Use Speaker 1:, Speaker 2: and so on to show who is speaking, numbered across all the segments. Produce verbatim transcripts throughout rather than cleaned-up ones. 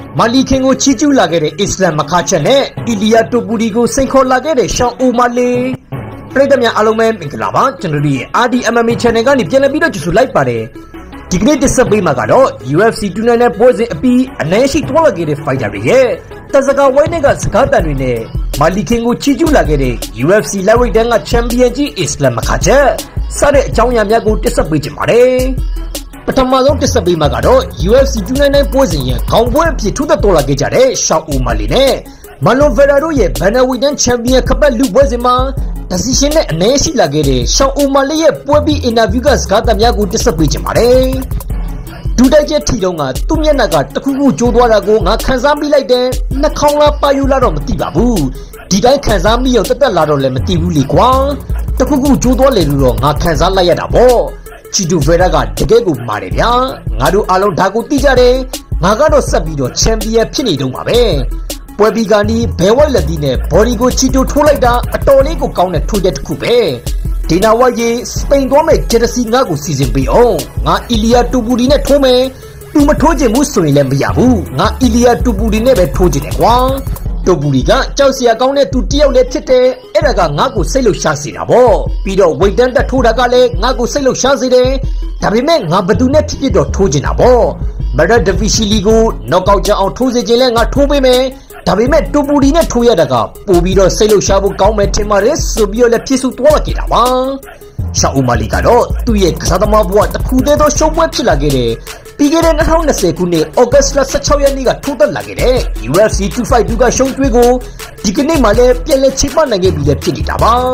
Speaker 1: Mali Kingo Chichu Lagere Islam Makhachev Ilia Tuburigo Senko Lagere Shang Umale Predamia Alome Minklava Generally Adi Amami Chanegani Janabida to like Pare Dignity Sabi Magado U F C Tunana Pose a P and Nashi Twalagere fighter here Tazaga Wenega Skatanine Mali Kingo Chichu Lagere U F C Laridanga Champion G Islam Makhachev Sare Chaunya Yago Tisabiji Mare Patamado Tisabi Magado, U F C two ninety-nine Poison, Convoy to the Tola Gejare, Shao Maline, Malo Veraroye, Banawidan Champion Kapalu Wazima, Tasishin Nashi Lagere, Shao Malia, Puebi in Avigas Katamiago Tisabiji Mare. Tudaja Tidonga, Tumianaga, Taku Jodwarago, Nakazambi like that, Nakala Payula Tibabu, Dida Kazambi or the Laro Lemati Liqua, Taku Jodwalero, Nakazala Yadabo. Chidu Veraga, Tegegu Maria, Nadu Alo Dagu Tijare, Nagado Sabido, Champion Pinido Mabe, Puebigani, Pewaladine, Borigo Chidu Tulaida, Atolego Counter to that Coupe, Tina Waye, Spain Gome, Jersey Nagu season beyond, Na Ilia Tuburine Tome, Tumatoje Musui Lembiabu, Na Ilia Tuburine Tojine, Toburiga, Chelsea Gaune to Tio Letete, Eraga Nago Selo Shasinabo, Pido Waitan the Tudagale, Nago Selo Shazide, Tabime Nabadune Tido Tojinabo, Murder the Vishiligo, Knockout on Tuesday Jelenga Tobime, Tabime Toburine Toyadaga, Ubido Selo Shabu Gaume Timaris, Subio Lepisu Tuakinawa, Shaumaligado, Tuye Kasadama, what the Kudedo show webchilagere. Pigere na hauna sekune August la sachoya niga total lagere U F C two five duga show twego dikene male piele chipa nage bile pidi taba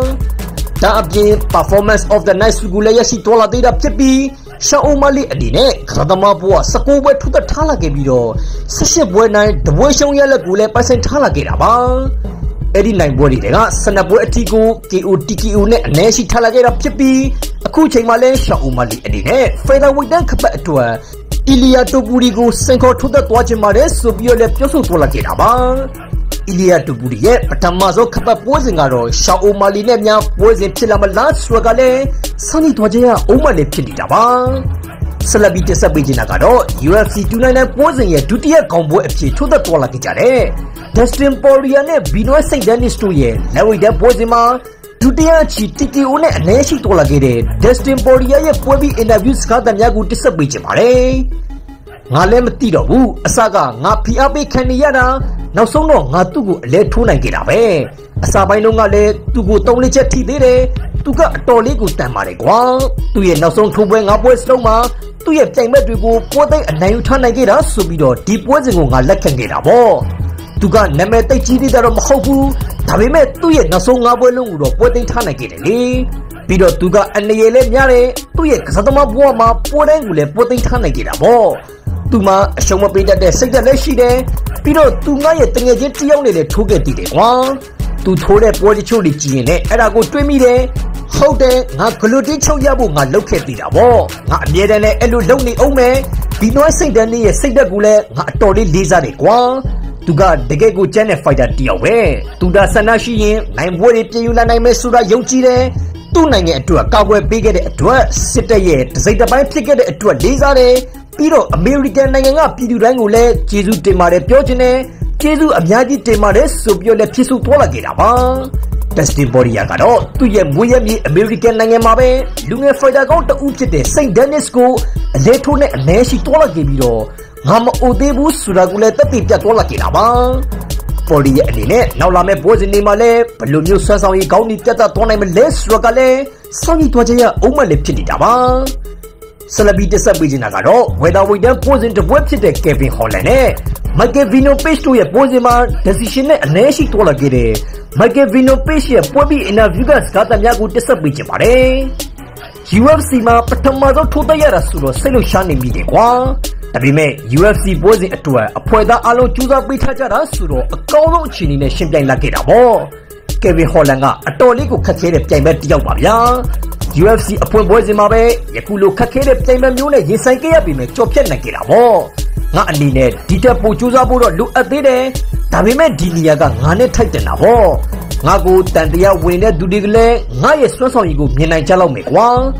Speaker 1: ta abye performance of the night sugula yashi tola data pipi Shao Mali adine kradama bua sako bwe thuta thala ke bido sashe bwe nai dbwe shong ya la gule percent thala ke da ba edi nine bwe de ga sanabwe ati ko K O T K O ne ane shi thala ke da pipi aku chain ma le Shao Mali adine featherweight dan khapa atwa Ilia Tuburigo Senko to the Twachimare, Subio Lepioso Tolakiraba. Ilia Tuburie, Patamazo Kapa Posingaro, Shao Malinea, Posin Chilamala, Swagale, Sunny Twaja, Omale Pidaba. Salabita Sabijinagado, U F C two ninety-nine Posin, Tutia Combo F C to the Twalakitare. Destin Poriane, Bino Saint Denis to ye, Lawida Posima. Tutia Chitiki Une Nashi Tolagere, Destin Poria, Puebi interviews Katanagu Tisabijimare. Nalem Tidobu, Asaga, Napi Abe Kanyana, now so no, Natugu, let Tuna Girabe. Asabino Nale, Tugu Tolicha Tidere, Tuga Toligu Tamaregua, Tuye Nason Tubeng up West Loma, Tuye Tametugu, Pote and Nayutana Gira, Subido, Deep Wazing Lekangerabo. Tuga Nemete Chidi Hobu, Tabime Tuye Nasonga Bolungo, Pote Tanagiri, Pido Tuga and Yele Yare, Tuye Kasatama Buama, Potengule, Pote Tanagirabo. Tuma, Shoma Pida de Sega Leshide, Pido Tunga Yeti only the Tugeti one, to Tore Portichuri Gine, Erago Twimide, Hode, Nakuludi Choyabu, Naloke Pidabo, not Yedene Eludoni Ome, Pino Sendani, Sega Gule, Natori Liza de Qua. Tuga Degegu Jene fighter Diawe, Tuda Sanashi, nine worried Yula Mesura Yochire, two nine to a cowboy bigger to a sitter yet, to say the by ticket to a Lizare, Piro American Nanga, Pidu Rangule, Jesu Temare Piogene, Jesu Abiadi Temare, Subio le Pisu Tola Giraba. Testing body Yagado, to ye Muyami American Nangamabe, Luna fighter go to Uchete, Saint Denis go, Letone Nashi Tola Gibido. Ham Odebu Suraguleta Pita Tola Kiraba. For the Eline, now Lame was in Nimale, Palumio Sasai Gauni Tata Tonam Les Rogale, Sani Twaja, Omale Pidaba. Salabita Sabijinagaro, whether we then pose into website Kevin Hollane, Makevino Page to a Posima, Decision and Nashi Tola Gire, Makevino Page, Pobi in a Vigas Katanagu Tisabijimare. U F C ma Patamazo Totayara Suro, Selo Shani Midekwa. Tabime, U F C Bozi Atua, a Poeda Alo Chuza Bitachara Suro, a Kaulo Chini Shimpay Lakirabo. Kevin Hollanga, a Tolico Kakere Payment Yawabia. U F C upon Bozi Mabe, Yakulo Kakere Payment Mune, Yesakea Bime, Chopian Nakirabo. Not Nine, Dita Puchuza Buro, look at the Tabime Diliaga, Nane Titanabo. Nago, Tandia, Winner, Dudigle, Naya Swasoigo, Mina Jalo Mekwa.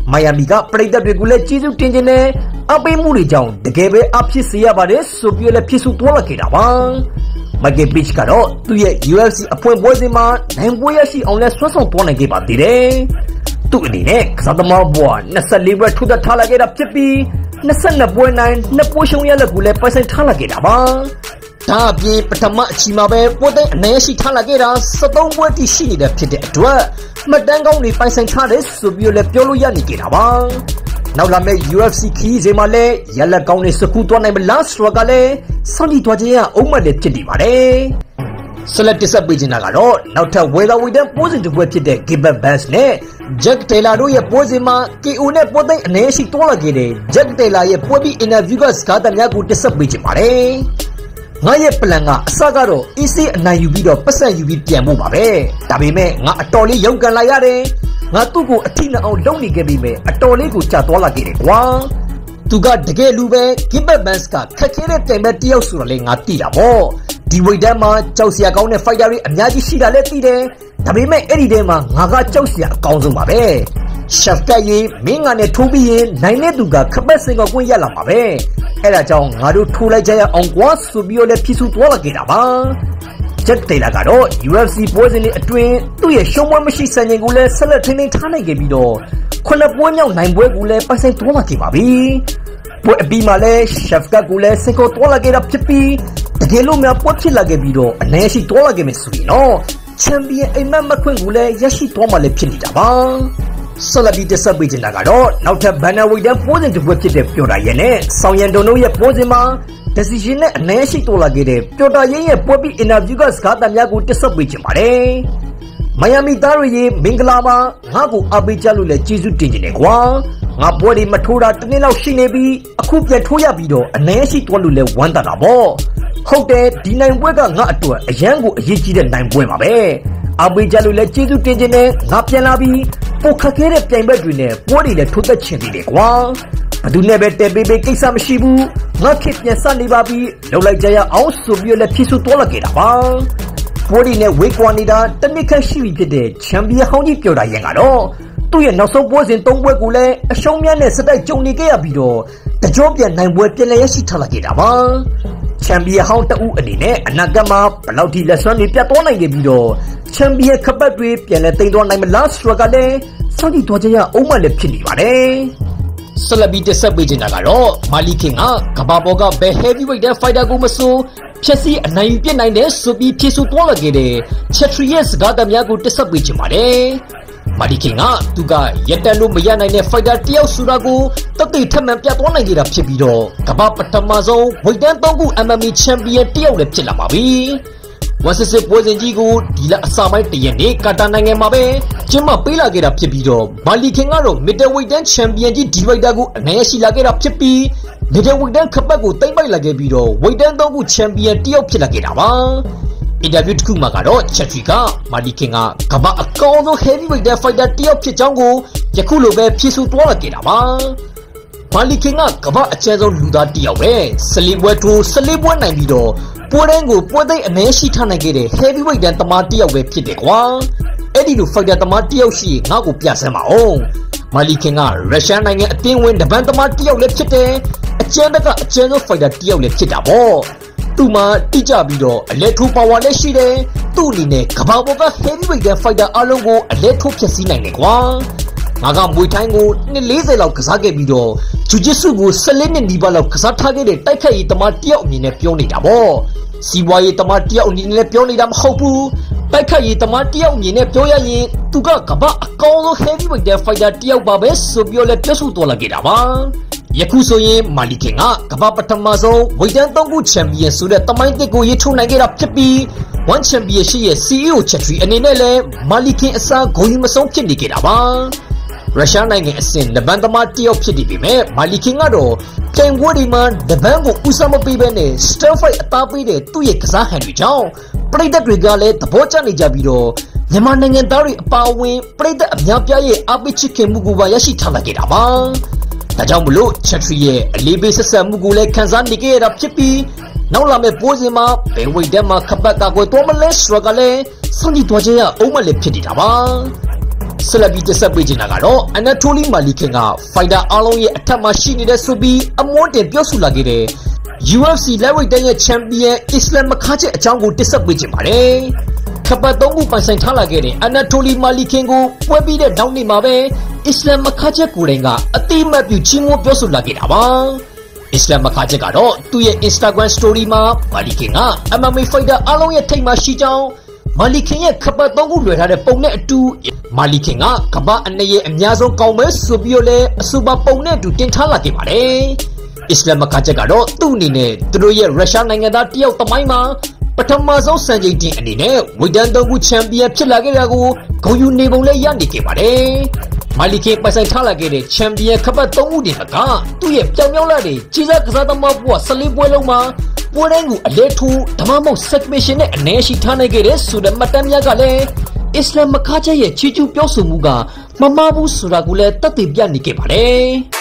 Speaker 1: မိုင်ယာမီကပရိသတ်တွေကိုလည်းကျေးဇူးတင်ခြင်းနဲ့အပေးမှုတွေကြောင့်တကယ်ပဲအဖြစ်စေရပါတယ်ဆိုပြီးလည်းဖြစ်ဆိုသွားလာခဲ့တာပါမိုက်ကယ်ဘစ်ကတော့သူ့ရဲ့ U F C အဖွင့်ပွဲစဉ်မှာနိုင်ပွဲရရှိအောင်လဲဆွမ်းဆောင်သွားနိုင်ခဲ့ပါသေးတယ်။သူ့အနေနဲ့ကစားသမားဘွား၂၄ပွဲထိုးသက်ထားလာခဲ့တာဖြစ်ပြီး၂၂ပွဲနိုင်၂ပွဲရှုံးရလက်ကိုလည်းပိုင်ဆိုင်ထားလာခဲ့တာပါ။ဒါအပြင်ပထမအချီမှာပဲပွဲသိမ်းအနိုင်ရှိထားလာခဲ့တာ၁၃ပွဲတိရှိနေတဲ့ဖြစ်တဲ့အတွက်မှတ်တမ်းကောင်းတွေပိုင်ဆိုင်ထားတယ်ဆိုပြီးလည်းပြောလို့ရနေကြတာပါ။နောက်လာမယ့် U F C ခီးစဉ်မှာလည်းရလက်ကောင်းတွေစကူသွားနိုင်မလားဆိုတာကလည်းစောင့်ကြည့်သွားခြင်းရအောင်မှလည်းဖြစ်နေပါတယ်။ဆက်လက်တင်ဆက်ပေးချင်တာကတော့နောက်ထပ်ဝေသာဝေတန်းပွဲစဉ်တစ်ပွဲဖြစ်တဲ့ Gilbert Burns နဲ့ Jack Taylor တို့ရဲ့ပွဲစဉ်မှာ K O နဲ့ပွဲသိမ်းအနိုင်ရှိသွားလာခဲ့တဲ့ Jack Taylor ရဲ့ပွဲပြီး interview ကစကားသံများကိုတင်ဆက်ပေးချင်ပါတယ်။ငါရဲ့ plan ကအစကတော့ A C အနိုင်ယူပြီးတော့ပတ်ဆက်ယူပြီးပြန်ဖို့ပါပဲ။ဒါပေမဲ့ငါအတော်လေးရုန်းကန်လာရတယ်။ငါသူ့ကိုအထိနာအောင်လုပ်နေခဲ့ပြီးမဲ့အတော်လေးကိုကြာသွားလာခဲ့တယ်ကွာ။သူကတကယ်လူပဲ Gilbert Burns ကခက်ခဲတဲ့တိုင်ပဲတယောက်ဆိုတာလေငါသိတာပေါ့။ဒီဝိတ်တန်းမှာကြောက်စရာကောင်းတဲ့ fighter တွေအများကြီးရှိတာလည်းသိတယ်။ဒါပေမဲ့အဲ့ဒီထဲမှာငါကကြောက်စရာအကောင်းဆုံးပါပဲ။ Chef ကရေးမင်းငါနဲ့ထိုးပြီးရင်နိုင်တဲ့သူကခပတ်စင်ကကွင်းရလာမှာပဲ။အဲ့ဒါကြောင့်ငါတို့ထိုးလိုက်ကြရအောင်ကွာဆိုပြီးတော့လည်းဖြစ်ဆိုသွားလာခဲ့တာပါ။ Jack Taylor ကတော့ U F C ပွဲစဉ်တွေအတွင်းသူ့ရဲ့ရှုံးပွဲမရှိစံချိန်ကိုလည်းဆက်လက်ထိန်းသိမ်းထားနိုင်ခဲ့ပြီးတော့ခုနှစ်ပွဲမြောက်နိုင်ပွဲကိုလည်းပိုင်ဆိုင်သွားလာခဲ့ပါပြီ။ပွဲအပြီးမှာလည်း Chef ကကိုလည်းစင်ကိုသွားလာခဲ့တာဖြစ်ပြီးတကယ်လို့များပွဲဖြစ်လာခဲ့ပြီးတော့အနိုင်ရှိသွားလာခဲ့မယ်ဆိုရင်တော့ချန်ပီယံအိမ်မက်မခွင့်ကိုလည်းရရှိသွားမှလည်းဖြစ်နေတာပါ။ဆက်လက်ပြီးတက်ဆက်ပေးချင်တာကတော့နောက်ထပ်ဘန်နာဝိတ်တန်းပွဲစဉ်တစ်ပွဲဖြစ်တဲ့ပျော်တာရဲနဲ့ဆောင်းရန်တုံတို့ရဲ့ပွဲစဉ်မှာdecision နဲ့အနိုင်ရှိတော်လာခဲ့တဲ့ပျော်တာရဲရဲ့ပွဲပြီး interview ကစကားသံများကိုတက်ဆက်ပေးချင်ပါတယ်။မိုင်ယာမီသားတွေရေမင်္ဂလာပါငါ့ကိုအားပေးကြလို့လည်းကျေးဇူးတင်နေတယ်ကွာ။ငါပွဲတွေမထိုးတာတစ်နှစ်လောက်ရှိနေပြီးအခုပြန်ထိုးရပြီးတော့အနိုင်ရှိတော်လို့လည်းဝမ်းသာတာပေါ့။ဟုတ်တယ်ဒီနိုင်ပွဲကငါအတွက်အရန်ကိုအရေးကြီးတဲ့နိုင်ပွဲပါပဲ။အားပေးကြလို့လည်းကျေးဇူးတင်ခြင်းနဲ့ငါပြန်လာပြီးပိုခက်ခဲတဲ့ပြိုင်ဘက်တွေနဲ့ပွဲတွေလည်းထိုးသက်ချင်သေးတယ်ကွာ။ဘယ်သူနဲ့ပဲတဲပေးပေးကိစ္စမရှိဘူးငါခေပြန်စနေပါပြီလောက်လိုက်ကြရအောင်ဆိုပြီးလည်းဖြစ်ဆိုသွားလာခဲ့တာပါပွဲဒီနဲ့ဝေးကွာနေတာတနစ်ခန့်ရှိပြီဖြစ်တဲ့ချန်ပီယံဟောင်းကြီးပျော်တာရင်ကတော့သူ့ရဲ့နောက်ဆုံးပွဲစဉ်၃ပွဲကိုလည်းအရှုံးများနဲ့စတိုက်ကြုံနေခဲ့ရပြီးတော့တကြောပြန်နိုင်ပွဲပြန်လည်ရရှိထားလာခဲ့တာပါချန်ပီယံဟောင်းတအုပ်အနေနဲ့အနာဂတ်မှာဘယ်လောက်ထိလက်စွမ်းတွေပြတ်သွားနိုင်ခဲ့ပြီးတော့ချန်ပီယံခပတ်တွေပြန်လည်သိမ်းသွားနိုင်မလားဆိုတာကလည်းစောင့်ကြည့်သွားကြရအောင်မှလည်းဖြစ်နေပါတယ်ဆက်လက်ပြီးတက်ဆက်ပေးချင်တာကတော့မာလီကင်ကကဘာပေါ်ကဘယ် heavyweight တဲ့ fighter ကိုမဆိုဖြက်စီအနိုင်ယူပြနိုင်တယ်ဆိုပြီးဖြေဆိုသွားလာခဲ့တဲ့ Chetri ရဲ့စကားသံများကိုတက်ဆက်ပေးချင်ပါတယ်မာလီကင်ကသူကရက်တန်လို့မရနိုင်တဲ့ fighter တယောက်ဆိုတာကိုတသိထက်မှန်ပြသွားနိုင်ကြတာဖြစ်ပြီးတော့ကဘာပထမဆုံးဝိတ်တန်းသုံးခု M M A champion တယောက်လည်းဖြစ်လာပါပြီဝါစစ်စစ်ပွဲစဉ်ကြီးကိုဒီလအစပိုင်းတရက်နေ့ကာတာနိုင်ငံမှာပဲကျင်းပပေးလာခဲ့တာဖြစ်ပြီးတော့မာလီကင်ကတော့ middleweight တန်း champion ကြီးဒီဝိတ်တာကိုအနိုင်ရရှိလာခဲ့တာဖြစ်ပြီး middleweight တန်းခပတ်ကိုသိမ်းပိုက်လာခဲ့ပြီးတော့ weight တန်းသုံးခု champion တယောက်ဖြစ်လာခဲ့တာပါအင်တာဗျူးတစ်ခုမှာကတော့ Chetri ကမာလီကင်ကကမ္ဘာအကောင်းဆုံး heavyweight တန်း fighter တယောက်ဖြစ်ကြောင်းကိုယခုလိုပဲဖြေဆိုသွားလာခဲ့တာပါမာလီကင်ကကမ္ဘာအကျဉ်းဆုံးလူသားတယောက်ပဲဆလီပွဲထိုးဆလီပွဲနိုင်ပြီးတော့ပွဲတိုင်းကိုပွဲသိမ်းအနိုင်ရှိထားနိုင်ခဲ့တဲ့ heavyweight တန်းသမားတယောက်ပဲဖြစ်တယ်ကွာအဲ့ဒီလို fighter သမားတယောက်ရှိငါ့ကိုပြဆန်းပါအောင်မာလီကင်ကရုရှားနိုင်ငံအတင်းဝင်တပန်းသမားတယောက်လည်းဖြစ်တယ်အကျဉ်းကအကျဉ်းဆုံး fighter တယောက်လည်းဖြစ်တာပေါ့သူ့မှာတိကျပြီးတော့အလက်ထိုးပါဝါလည်းရှိတယ်သူ့အနေနဲ့ကဘာပေါ်က heavyweight တန်း fighter အလုံးကိုအလက်ထိုးဖျက်ဆီးနိုင်တယ်ကွာငါကမွေထိုင်းကိုနှစ်၄၀လောက်ကစားခဲ့ပြီးတော့ဂျူဂျစ်စုကို၁၄နှစ်နီးပါးလောက်ကစားထားခဲ့တဲ့တိုက်ခိုက်ရေးသမားတယောက်အမြင်နဲ့ပြောနေတာပေါ့စီးပွားရေးသမားတယောက်အနေနဲ့ပြောနေတာမဟုတ်ဘူးတိုက်ခိုက်ရေးသမားတယောက်အမြင်နဲ့ပြောရရင်သူကကမ္ဘာအကောင်းဆုံး heavyweight တန်း fighter တယောက်ပါပဲဆိုပြီးလည်းပြောဆိုသွားလာခဲ့တာပါယခုဆိုရင်မာလီကင်ကကမ္ဘာပထမဆုံး weight တန်းသုံးခု champion ဆိုတဲ့တမိုင်းတစ်ကိုရထိုးနိုင်ခဲ့တာဖြစ်ပြီး one championship ရဲ့ C E O Chetri အနေနဲ့လည်းမာလီကင်အစားဂုဏ်ယူမဆုံးဖြစ်နေခဲ့တာပါရုရှားနိုင်ငံအဆင့်လဘန်သမားတယောက်ဖြစ်နေပြီမဲ့မာလီကင်ကတော့ပြိုင်ပွဲဒီမှာလဘန်ကိုဦးစားမပေးဘဲနဲ့ stir fight အသားပေးတဲ့သူ့ရဲ့ကစားဟန်တွေကြောင့်ပရိသတ်တွေကလည်းသဘောကျနေကြပြီးတော့မြန်မာနိုင်ငံသားတွေအပါအဝင်ပရိသတ်အများပြားရဲ့အားပေးချစ်ခင်မှုကိုပါရရှိထားလာခဲ့တာပါဒါကြောင့်မလို့ Chetri ရဲ့အလေးပေးဆက်ဆံမှုကိုလည်းခံစားနေခဲ့ရတာဖြစ်ပြီးနောက်လာမယ့်ပွဲစဉ်မှာဘယ်ဝိတ်တက်မှာခပတ်ကာကွယ်တော်မလဲဆိုတာကလည်းစောင့်ကြည့်သွားကြရအောင်မလည်းဖြစ်နေတာပါဆက်လက်ပြီးတက်ဆက်ပေးချင်တာကတော့အနာတိုလီမာလီခင်ကဖိုင်တာအားလုံးရဲ့အထက်မှာရှိနေတဲ့ဆိုပြီးအမွှန်းတင်ပြောဆိုလာခဲ့တဲ့ U F C လက်ဝိတ်တန်းရဲ့ချန်ပီယံအစ္စလမ်မခါချက်အကြောင်းကိုတက်ဆက်ပေးချင်ပါတယ်ခပတ်သုံးခုပိုင်ဆိုင်ထားလာခဲ့တဲ့အနာတိုလီမာလီခင်ကိုပွဲပြီးတဲ့နောက်နေ့မှာပဲအစ္စလမ်မခါချက်ကိုယ်တိုင်ကအတိအမှတ်ပြုချီးမွမ်းပြောဆိုလာခဲ့တာပါအစ္စလမ်မခါချက်ကတော့သူ့ရဲ့ Instagram Story မှာမာလီခင်က M M A Fighter အားလုံးရဲ့ထိပ်မှာရှိကြောင်းမာလီခင်ရဲ့ခပတ်သုံးခုလွှဲထားတဲ့ပုံနဲ့အတူမာလီခင်ကကမ္ဘာအနေရဲ့အများဆုံးကောင်းမဲ့ဆိုပြီးတော့လည်းအဆိုပါပုံနဲ့အတူတင်ထားလာခဲ့ပါတယ်အစ္စလမ်မခါချက်ကတော့သူ့အနေနဲ့သူတို့ရဲ့ရုရှားနိုင်ငံသားတယောက်သမိုင်းမှာပထမဆုံးစံချိန်တင်အနေနဲ့ဝိဒန်သုံးခုချန်ပီယံဖြစ်လာခဲ့တာကိုဂုဏ်ယူနေပုံလည်းရနေခဲ့ပါတယ်မာလီခင်ပိုင်ဆိုင်ထားလာခဲ့တဲ့ချန်ပီယံခပတ်သုံးခုတင်ကသူ့ရဲ့ပြောင်ပြောင်းလာတဲ့ကြီးစားကစားသမားဘဝဆလင်းပွဲလုံးမှာပွဲတိုင်းကိုအလဲထိုးဓမ္မမဟုတ် submission နဲ့အနေရှိထားနိုင်ခဲ့တဲ့ဆိုတဲ့မှတ်တမ်းများကလည်းအစ္စလမ်မခါချက်ရဲ့ချီးကျူးပြောဆိုမှုကမမှားဘူးဆိုတာကိုလည်းသက်သေပြနေခဲ့ပါတယ်